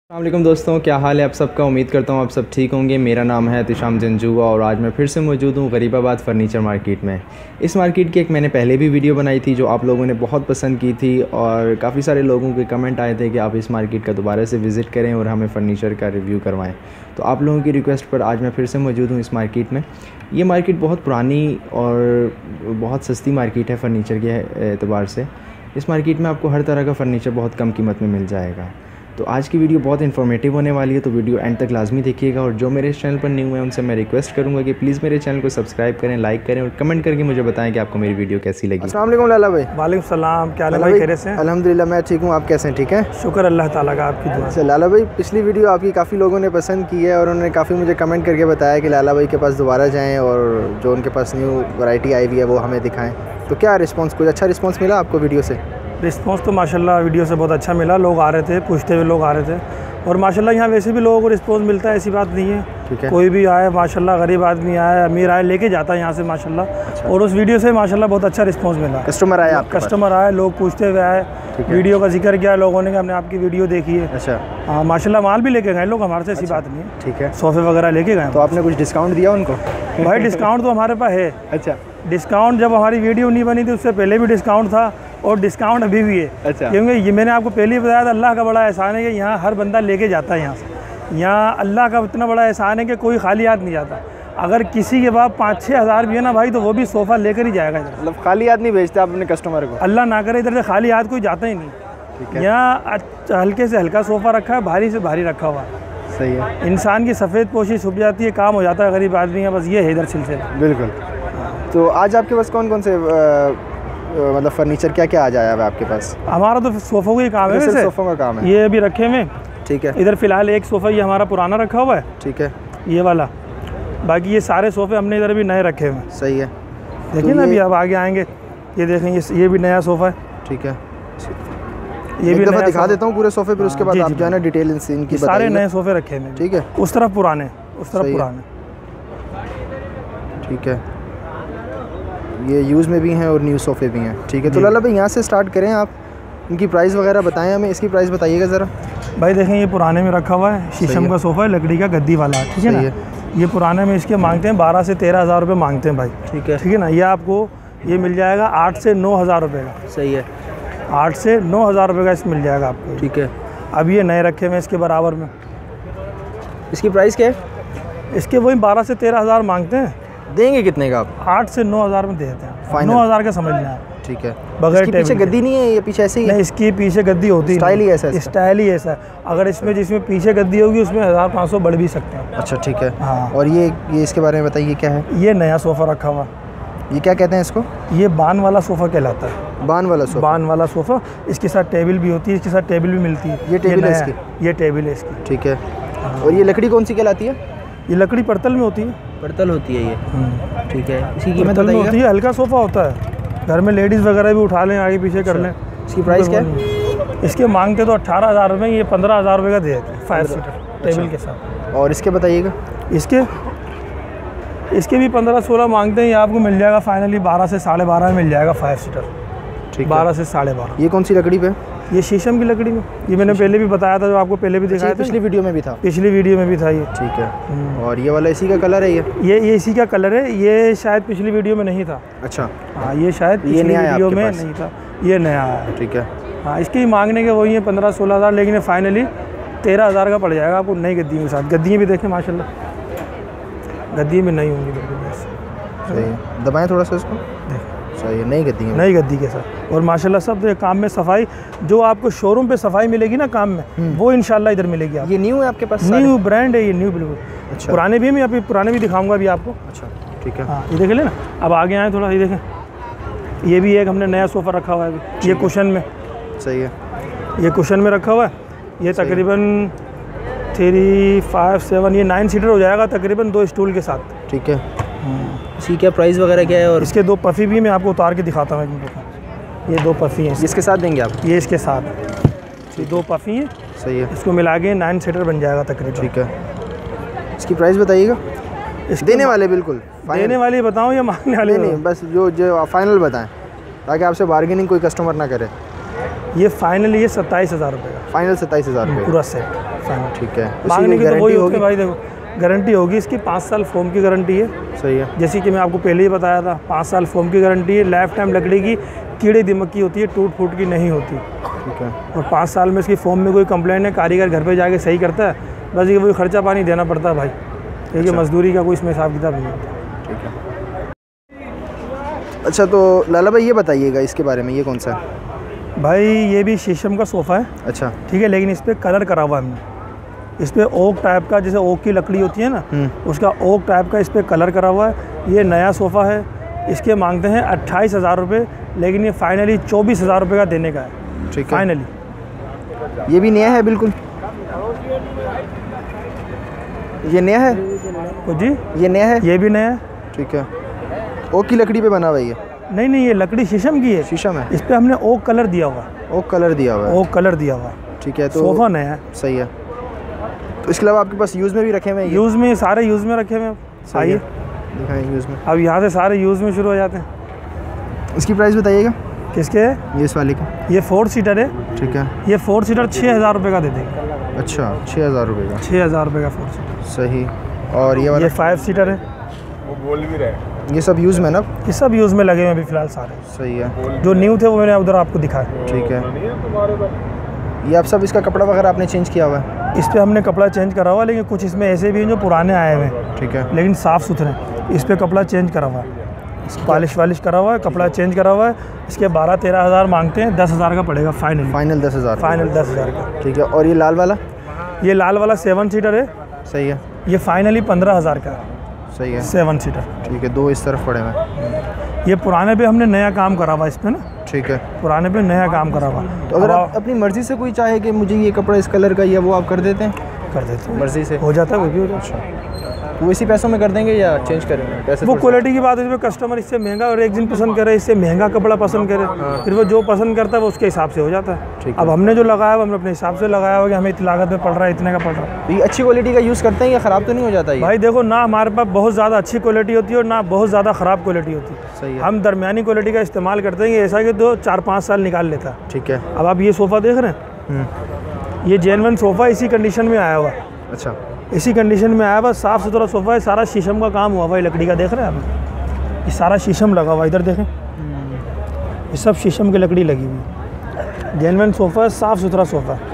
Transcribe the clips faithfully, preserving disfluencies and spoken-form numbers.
अस्सलाम वालेकुम दोस्तों, क्या हाल है आप सबका। उम्मीद करता हूँ आप सब ठीक होंगे। मेरा नाम है तिशाम जंजुआ और आज मैं फिर से मौजूद हूँ गरीबाबाद फ़र्नीचर मार्केट में। इस मार्केट की एक मैंने पहले भी वीडियो बनाई थी जो आप लोगों ने बहुत पसंद की थी और काफ़ी सारे लोगों के कमेंट आए थे कि आप इस मार्केट का दोबारा से विज़िट करें और हमें फ़र्नीचर का रिव्यू करवाएँ। तो आप लोगों की रिक्वेस्ट पर आज मैं फिर से मौजूद हूँ इस मार्केट में। ये मार्केट बहुत पुरानी और बहुत सस्ती मार्केट है फ़र्नीचर के एतबार से। इस मार्केट में आपको हर तरह का फ़र्नीचर बहुत कम कीमत में मिल जाएगा। तो आज की वीडियो बहुत इन्फॉर्मेटिव होने वाली है, तो वीडियो एंड तक लाजमी देखिएगा। और जो मेरे इस चैनल पर न्यू है उनसे मैं रिक्वेस्ट करूंगा कि प्लीज़ मेरे चैनल को सब्सक्राइब करें, लाइक करें और कमेंट करके मुझे बताएं कि आपको मेरी वीडियो कैसी लगी। अस्सलाम वालेकुम लाला भाई। वालेकुम सलाम, क्या हाल है भाई? खैरियत से हैं? अल्हम्दुलिल्लाह मैं ठीक हूँ, आप कैसे हैं? ठीक है, शुक्र अल्लाह ताला का, आपकी दुआ। अच्छा लाला भाई, पिछली वीडियो आपकी काफ़ी लोगों ने पसंद की है और उन्होंने काफ़ी मुझे कमेंट करके बताया कि लाला भाई के पास दोबारा जाएँ और जो उनके पास न्यू वैरायटी आई हुई है वो हमें दिखाएँ। तो क्या रिस्पॉन्स, कुछ अच्छा रिस्पॉन्स मिला आपको वीडियो से? रिस्पॉन्स तो माशाल्लाह वीडियो से बहुत अच्छा मिला। लोग आ रहे थे, पूछते हुए लोग आ रहे थे और माशाल्लाह यहाँ वैसे भी लोगों को रिस्पॉन्स मिलता है, ऐसी बात नहीं है। ठीक है, कोई भी आए माशाल्लाह, गरीब आदमी आए, अमीर आए, लेके जाता है यहाँ से माशाल्लाह। अच्छा। और उस वीडियो से माशाल्लाह बहुत अच्छा रिस्पॉन्स मिला। कस्टमर आए, आप कस्टमर आए, लोग पूछते हुए आए, वीडियो का जिक्र किया लोगों ने कि हमने आपकी वीडियो देखी है। अच्छा, हाँ माशाल्लाह, माल भी लेके गए लोग हमारे से, ऐसी बात नहीं है। ठीक है, सोफ़े वगैरह लेके गए। तो आपने कुछ डिस्काउंट दिया उनको? भाई डिस्काउंट तो हमारे पास है। अच्छा, डिस्काउंट जब हमारी वीडियो नहीं बनी थी उससे पहले भी डिस्काउंट था और डिस्काउंट अभी भी है। अच्छा, क्योंकि ये मैंने आपको पहले ही बताया था, अल्लाह का बड़ा एहसान है कि यहाँ हर बंदा लेके जाता है। यहाँ से यहाँ अल्लाह का इतना बड़ा एहसान है कि कोई खाली हाथ नहीं जाता। अगर किसी के पास पाँच छः हज़ार भी है ना भाई, तो वो भी सोफ़ा लेकर ही जाएगा इधर। मतलब खाली हाथ नहीं भेजते आप अपने कस्टमर को? अल्लाह ना करे इधर से खाली हाथ कोई जाता ही नहीं। यहाँ हल्के से हल्का सोफ़ा रखा है, भारी से भारी रखा हुआ है। सही है, इंसान की सफ़ेद पोशी छुप जाती है, काम हो जाता है गरीब आदमी का, बस ये है इधर सिलसिला। बिल्कुल। तो आज आपके पास कौन कौन से आ, मतलब फर्नीचर क्या क्या आ जाया है आपके पास? हमारा तो सोफ़ों का ही काम है, वैसे सोफ़ों का काम है। ये अभी रखे हुए। ठीक है, इधर फ़िलहाल एक सोफ़ा ये हमारा पुराना रखा हुआ है। ठीक है, ये वाला। बाकी ये सारे सोफ़े हमने इधर भी नए रखे हुए हैं। सही है, देखिए ना, अभी अब आगे आएंगे, ये देखें, ये ये भी नया सोफ़ा है। ठीक है, ये भी दफ़ा दिखा देता हूँ पूरे सोफ़े, फिर उसके बाद आप जो है ना डिटेल इनकी सारे नए सोफ़े रखे हैं। ठीक है, उस तरफ पुराने, उस तरफ पुराने। ठीक है, ये यूज़ में भी हैं और न्यू सोफ़े भी हैं। ठीक है, तो लाला भाई यहाँ से स्टार्ट करें, आप इनकी प्राइस वगैरह बताएं हमें। इसकी प्राइस बताइएगा ज़रा। भाई देखें, ये पुराने में रखा हुआ है, शीशम का सोफ़ा है, लकड़ी का गद्दी वाला है। ठीक है ना, ये पुराने में इसके मांगते हैं बारह से तेरह हज़ार रुपये मांगते हैं भाई। ठीक है, ठीक है ना, ये आपको ये मिल जाएगा आठ से नौ हज़ार रुपये का। सही है, आठ से नौ हज़ार रुपये का इस मिल जाएगा आपको। ठीक है, अब ये नए रखे हुए इसके बराबर में। इसकी प्राइस क्या है? इसके वही बारह से तेरह हज़ार मांगते हैं। देंगे कितने का आप? आठ से नौ हज़ार में देते हैं, नौ हज़ार का समझ लें आप। ठीक है, बगैर पीछे गद्दी नहीं है, ये पीछे ऐसे ही है? नहीं, इसकी पीछे गद्दी होती है, स्टाइल ही ऐसा है, स्टाइल ही ऐसा है। अगर इसमें जिसमें पीछे गद्दी होगी उसमें हज़ार पाँच सौ बढ़ भी सकते हैं। अच्छा, ठीक है। हाँ, और ये ये इसके बारे में बताइए क्या है? ये नया सोफ़ा रखा हुआ, ये क्या कहते हैं इसको? ये बान वाला सोफ़ा कहलाता है। बान वाला सोफ़ा? बान वाला सोफ़ा। इसके साथ टेबल भी होती है, इसके साथ टेबल भी मिलती है। ये टेबल है इसकी? ये टेबल है इसकी। ठीक है, और ये लकड़ी कौन सी कहलाती है? ये लकड़ी पड़तल में होती है। पड़तल होती है ये? ठीक है, इसकी कीमत पड़तल में होती है, हल्का सोफ़ा होता है, घर में लेडीज़ वगैरह भी उठा लें, आगे पीछे कर लें। इसकी प्राइस क्या है? इसके मांगते तो अट्ठारह हज़ार रुपये, ये पंद्रह हज़ार रुपये का दे देते हैं फाइव सीटर टेबल के साथ। और इसके बताइएगा। इसके इसके भी पंद्रह सोलह मांगते हैं, ये आपको मिल जाएगा फाइनली बारह से साढ़े बारह में मिल जाएगा फाइव सीटर। ठीक, बारह से साढ़े बारह। ये कौन सी लकड़ी पे? ये शीशम की लकड़ी में। ये मैंने पहले भी बताया था, जो आपको पहले भी दिखाया था, पिछली वीडियो में भी था। पिछली वीडियो में भी था ये। ठीक है, और ये वाला इसी का कलर है? ये ये ये इसी का कलर है। ये शायद पिछली वीडियो में नहीं था। अच्छा, हाँ, ये शायद पिछली वीडियो में नहीं था, ये नया है। ठीक है, हाँ, इसकी मांगने के वही है पंद्रह सोलह हज़ार, लेकिन फाइनली तेरह हज़ार का पड़ जाएगा आपको नई गद्दी के साथ। गद्दियाँ भी देखें माशाल्लाह, गद्दी में नहीं होंगी बिल्कुल। सही है, दबाएं थोड़ा सा इसको। सही है, नई गद्दी है, नई गद्दी के साथ। और माशाल्लाह सब काम में सफाई, जो आपको शोरूम पे सफाई मिलेगी ना काम में, वो इंशाल्लाह इधर मिलेगी आपको। ये न्यू है आपके पास? न्यू ब्रांड है ये, न्यू बिल्कुल। अच्छा, पुराने भी हैं, मैं अभी पुराने भी दिखाऊंगा अभी आपको। अच्छा, ठीक है। हाँ, ये देख लेना। अब आगे आए थोड़ा, ये देखें, ये भी एक हमने नया सोफ़ा रखा हुआ है अभी, ये कुशन में। सही है, ये कुशन में रखा हुआ है। ये तकरीबन थ्री फाइव सेवन ये नाइन सीटर हो जाएगा तकरीबन, दो स्टूल के साथ। ठीक है, इसकी क्या प्राइस वगैरह क्या है? और इसके दो पफ़ी भी मैं आपको उतार के दिखाता हूँ। ये दो पफ़ी हैं, इसके साथ देंगे आप? ये इसके साथ, ये दो पफ़ी हैं। सही है, इसको मिला के नाइन सीटर बन जाएगा तकरीबन। ठीक है, इसकी प्राइस बताइएगा। देने वाले बिल्कुल देने वाली बताऊँ या मांगने वाली? नहीं, बस जो जो फाइनल बताएं, ताकि आपसे बार्गेनिंग कोई कस्टमर ना करे। ये फाइनली ये सत्ताईस हज़ार रुपये का, फाइनल सत्ताईस हज़ार रुपये पूरा सेट फाइनल। ठीक है, मांगने की तो वही होगी भाई, देखो गारंटी होगी इसकी, पाँच साल फोम की गारंटी है। सही है, जैसे कि मैं आपको पहले ही बताया था, पाँच साल फोम की गारंटी है। लाइफ टाइम लकड़ी की कीड़े दिमक की होती है, टूट फूट की नहीं होती। ठीक है, और पाँच साल में इसकी फोम में कोई कंप्लेंट है, कारीगर घर पे जाके सही करता है, बस ये वही खर्चा पानी देना पड़ता है भाई, क्योंकि मजदूरी का कोई इसमें हिसाब किताब नहीं होता। ठीक है। अच्छा तो लाला भाई ये बताइएगा इसके बारे में, ये कौन सा है? भाई ये भी शीशम का सोफ़ा है। अच्छा, ठीक है, लेकिन इस पर कलर करा हुआ है हमने। इस पर ओक टाइप का, जैसे ओक की लकड़ी होती है ना, उसका ओक टाइप का इस पर कलर करा हुआ है। ये नया सोफ़ा है, इसके मांगते हैं अट्ठाईस हज़ार रुपये, लेकिन ये फाइनली चौबीस हज़ार रुपये का देने का है। ठीक है, फाइनली। ये भी नया है बिल्कुल, ये नया है जी, ये नया है, ये भी नया है। ठीक है, ओक की लकड़ी पे बना हुआ है ये? नहीं नहीं, ये लकड़ी शीशम की है। शीशम है, इस पर हमने ओक कलर दिया हुआ है। ओक कलर दिया हुआ है, ओक कलर दिया हुआ है। ठीक है, तो सोफ़ा नया है। सही है। तो इसके अलावा आपके पास यूज़ में भी रखे हुए हैं? यूज़ में सारे यूज़ में रखे हुए हैं। आइए दिखाएं यूज़ में। अब यहाँ से सारे यूज़ में शुरू हो जाते हैं। इसकी प्राइस बताइएगा। किसके है? ये इस वाले का। ये फोर सीटर है। ठीक है, ये फोर सीटर छः हज़ार रुपये का दे देंगे। अच्छा, छः हज़ार रुपये का। छः हज़ार रुपये का फोर सीटर। सही। और ये वाला? ये फाइव सीटर है। वो बोल भी रहे, ये सब यूज़ में ना? ये सब यूज़ में लगे हुए हैं अभी फ़िलहाल सारे। सही है। जो न्यू थे वो मैंने उधर आपको दिखाया। ठीक है, ये आप सब इसका कपड़ा वगैरह आपने चेंज किया हुआ है? इस पर हमने कपड़ा चेंज करा हुआ है, लेकिन कुछ इसमें ऐसे भी हैं जो पुराने आए हुए हैं। ठीक है, लेकिन साफ़ सुथरे हैं। इस पर कपड़ा चेंज करा हुआ है, पॉलिश वालिश करा हुआ है, कपड़ा चेंज करा हुआ है। इसके बारह तेरह हज़ार मांगते हैं, दस हज़ार का पड़ेगा फाइनल। फाइनल दस हज़ार फाइनल दस हज़ार का। ठीक है, और ये लाल वाला? ये लाल वाला सेवन सीटर है। सही है, ये फाइनली पंद्रह हज़ार का है। सही है, सेवन सीटर। ठीक है, दो इस तरफ पड़े हुए। ये पुराने पे हमने नया काम करा हुआ इस पर ना। ठीक है, पुराने पे नया काम करा हुआ। तो अगर आप अपनी मर्ज़ी से कोई चाहे कि मुझे ये कपड़ा इस कलर का या वो आप कर देते हैं? कर देते हैं, मर्ज़ी से हो जाता है, वो भी हो जाता है। वो इसी पैसों में कर देंगे या चेंज करेंगे पैसे? वो क्वालिटी की बात है, इसमें कस्टमर इससे महंगा और एक दिन पसंद करे, इससे महंगा कपड़ा पसंद करे, फिर वो जो पसंद करता है वो उसके हिसाब से हो जाता है। ठीक अब हमने जो लगाया हुआ हमने अपने हिसाब से लगाया हुआ कि हमें इतनी लागत में पड़ रहा है, इतने का पड़ रहा है। तो ये अच्छी क्वालिटी का यूज़ करते हैं या ख़राब तो नहीं हो जाता ये? भाई देखो ना, हमारे पास बहुत ज़्यादा अच्छी क्वालिटी होती है और ना बहुत ज़्यादा ख़राब क्वालिटी होती है। सही है, हम दरमियानी क्वालिटी का इस्तेमाल करते हैं, ऐसा कि दो चार पाँच साल निकाल लेता है। ठीक है। अब आप ये सोफ़ा देख रहे हैं, ये जेनवन सोफ़ा इसी कंडीशन में आया हुआ है। अच्छा, इसी कंडीशन में आया हुआ, साफ़ सुथरा सोफ़ा है, सारा शीशम का काम हुआ हुआ है लकड़ी का, देख रहे हैं आप? ये सारा शीशम लगा हुआ, इधर देखें, ये सब शीशम की लकड़ी लगी हुई है। जेनवन सोफ़ा है, साफ़ सुथरा सोफ़ा है।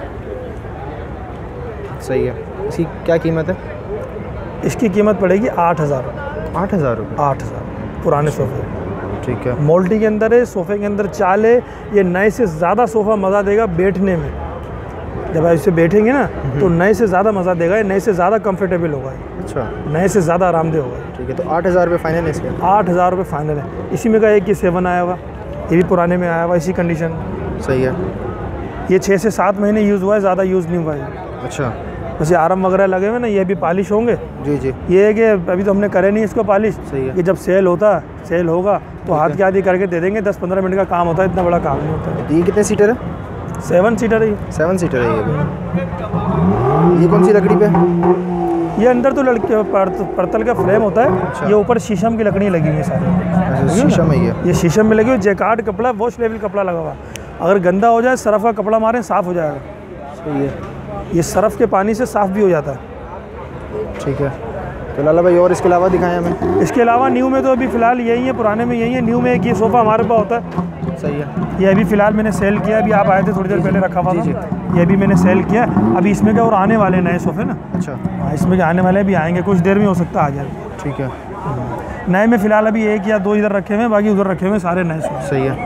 सही है। इसकी क्या कीमत है? इसकी कीमत पड़ेगी आठ हज़ार। आठ हज़ार रुपये? आठ हज़ार पुराने सोफ़े। ठीक है, मोल्टी के अंदर है, सोफ़े के अंदर चाल है। ये नए से ज़्यादा सोफ़ा मज़ा देगा बैठने में। जब आप इसे बैठेंगे ना तो नए से ज़्यादा मज़ा देगा, ये नए से ज़्यादा कंफर्टेबल होगा, अच्छा, नए से ज़्यादा आरामदेह होगा। ठीक है, तो आठ हज़ार रुपये फाइनल है इसके? आठ हज़ार रुपये फाइनल है। इसी में का एक ये सेवन आया हुआ, ये भी पुराने में आया हुआ, इसी कंडीशन। सही है। ये छः से सात महीने यूज़ हुआ है, ज़्यादा यूज़ नहीं हुआ है। अच्छा, वैसे आराम वगैरह लगे हुए ना, ये भी पॉलिश होंगे। जी जी, ये है कि अभी तो हमने करे नहीं इसको पॉलिश। सही है। कि जब सेल होता सेल होगा तो हाथ के आदि करके दे देंगे, दस पंद्रह मिनट का काम होता है, इतना बड़ा काम नहीं होता। तो ये कितने सीटर है? सेवन सीटर है ये। सेवन सीटर है ये भी। ये कौन सी लकड़ी पे? ये अंदर तो लड़के परतल का फ्रेम होता है। अच्छा। ये ऊपर शीशम की लकड़ी लगी हुई है सारी। अच्छा, शीशम है ये? ये शीशम में लगी हुई, जैकार्ड कपड़ा, वॉश लेवल कपड़ा लगा हुआ। अगर गंदा हो जाए सरफ का कपड़ा मारें, साफ़ हो जाएगा। सही है। ये सरफ के पानी से साफ़ भी हो जाता है। ठीक है, तो लाला भाई और इसके अलावा दिखाएं हमें। इसके अलावा न्यू में तो अभी फ़िलहाल यही है, पुराने में यही है। न्यू में एक ये सोफ़ा हमारे पास होता है। सही है। ये अभी फ़िलहाल मैंने सेल किया, अभी आप आए थे थोड़ी देर पहले रखा हुआ था, ये भी मैंने सेल किया। अभी इसमें क्या और आने वाले नए सोफ़े ना। अच्छा, हाँ, इसमें क्या आने वाले भी आएंगे, कुछ देर में हो सकता है आ जाए। ठीक है। नए में फ़िलहाल अभी एक या दो इधर रखे हुए हैं, बाकी उधर रखे हुए हैं सारे नए सोफ़े। सही है।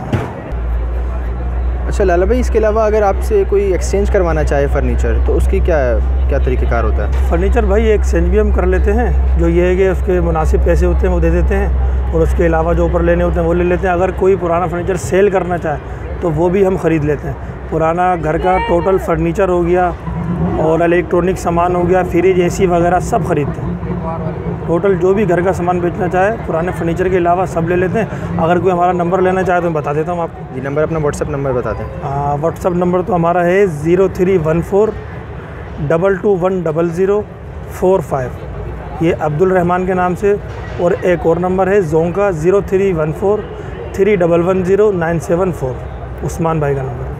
अच्छा लाला भाई, इसके अलावा अगर आपसे कोई एक्सचेंज करवाना चाहे फ़र्नीचर तो उसकी क्या क्या तरीक़ेकार होता है? फ़र्नीचर भाई एक्सचेंज भी हम कर लेते हैं, जो ये है कि उसके मुनासिब पैसे होते हैं वो दे देते हैं, और उसके अलावा जो ऊपर लेने होते हैं वो ले लेते हैं। अगर कोई पुराना फ़र्नीचर सेल करना चाहे तो वो भी हम ख़रीद लेते हैं। पुराना घर का टोटल फ़र्नीचर हो गया और इलेक्ट्रॉनिक सामान हो गया, फ्रिज, एसी वगैरह सब ख़रीदते हैं। टोटल जो भी घर का सामान बेचना चाहे पुराने फर्नीचर के अलावा सब ले लेते हैं। अगर कोई हमारा नंबर लेना चाहे तो मैं बता देता हूँ आपको। जी, नंबर अपना व्हाट्सअप नंबर बता दें। व्हाट्सअप नंबर तो हमारा है zero three one four double two one double zero four five, ये अब्दुल रहमान के नाम से। और एक और नंबर है जोंका zero three one four three double one zero nine seven four, Usman भाई का नंबर।